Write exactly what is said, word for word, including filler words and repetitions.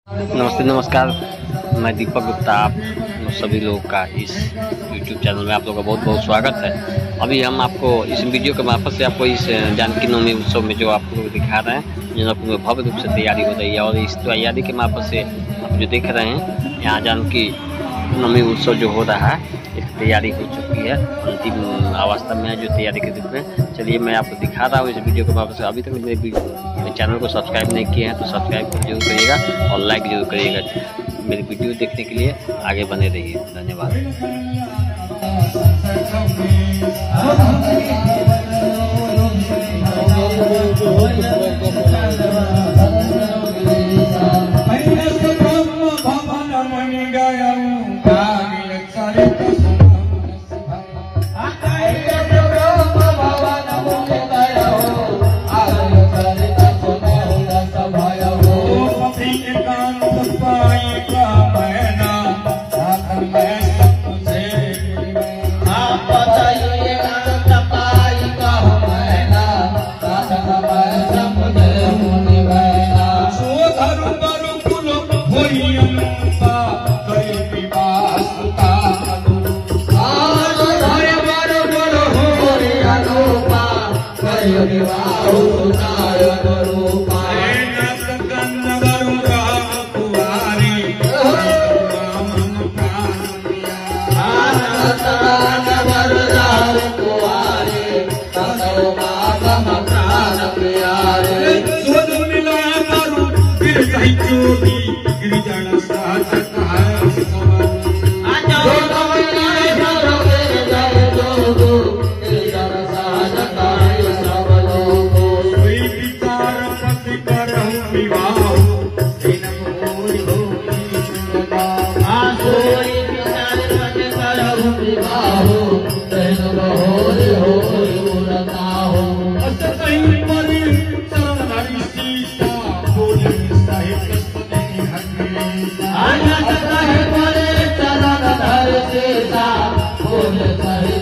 नमस्ते नमस्कार, मैं दीपक गुप्ता, आप सभी लोगों का इस यूट्यूब चैनल में आप लोगों का बहुत बहुत स्वागत है। अभी हम आपको इस वीडियो के मार्फत से आपको इस जानकी नवमी उत्सव में जो आप लोग दिखा रहे हैं, जनकपुर में भव्य रूप से तैयारी हो रही है। और इस तैयारी के मार्फत से आप जो देख रहे हैं, यहाँ जानकी नवमी उत्सव जो हो रहा है, इसकी तैयारी हो चुकी है, अंतिम अवस्था में है जो तैयारी के रूप में। चलिए मैं आपको दिखा रहा हूँ इस वीडियो के मार्फत से। अभी तक मेरे मेरे चैनल को सब्सक्राइब नहीं किए हैं तो सब्सक्राइब जरूर करिएगा और लाइक जरूर करिएगा। मेरी वीडियो देखने के लिए आगे बने रहिए। धन्यवाद। आया